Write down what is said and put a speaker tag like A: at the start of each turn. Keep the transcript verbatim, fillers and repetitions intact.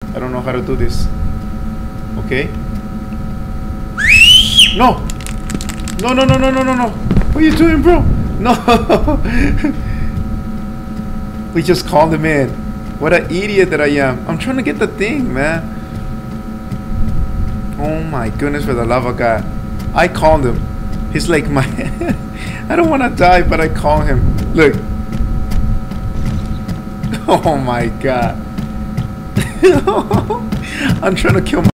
A: I don't know how to do this. Okay. No! No, no, no, no, no, no, no. What are you doing, bro? No. We just called him in. What an idiot that I am. I'm trying to get the thing, man. Oh my goodness, for the love of God. I called him. He's like my... I don't want to die, but I call him. Look. Oh my God. I'm trying to kill my...